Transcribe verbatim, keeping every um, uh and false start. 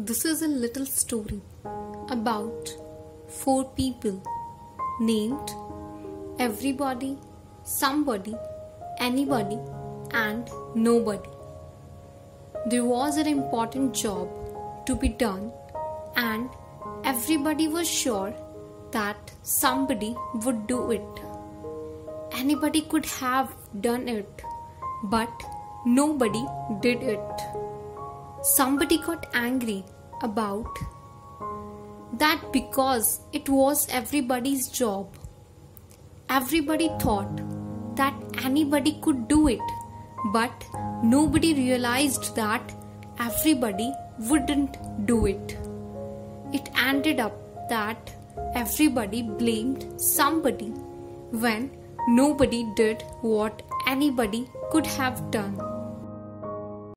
This is a little story about four people named everybody, somebody, anybody, and nobody. There was an important job to be done, and everybody was sure that somebody would do it. Anybody could have done it, but nobody did it. Somebody got angry about that because it was everybody's job. Everybody thought that anybody could do it, but nobody realized that everybody wouldn't do it. It ended up that everybody blamed somebody when nobody did what anybody could have done.